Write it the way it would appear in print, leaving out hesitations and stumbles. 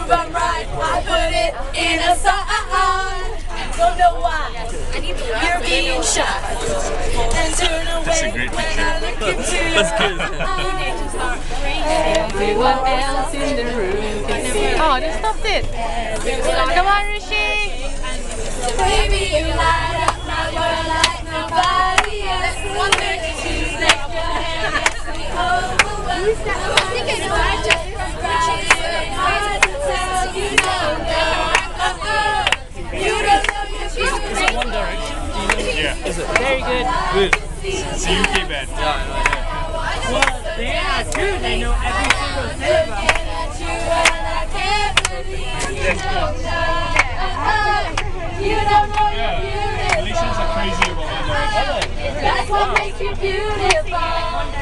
prove I'm right. I put it in a song. Don't know why you're being shy and turn away when I look into your eyes. Everyone else in the room can see. Oh, they stopped it. Come on, Rishi. Baby, you light up my world like nobody else. Wonder if you let your hand get me overwhelmed. I think I know I just hard to tell you no. You don't know you're beautiful. Is it One Direction? Do you know? Yeah. Is it? Very good. Good. It's a UK band. Yeah, well, they are good. They know every single syllable. You don't know you're beautiful. Malaysians are crazy about One Direction. That's what makes you beautiful.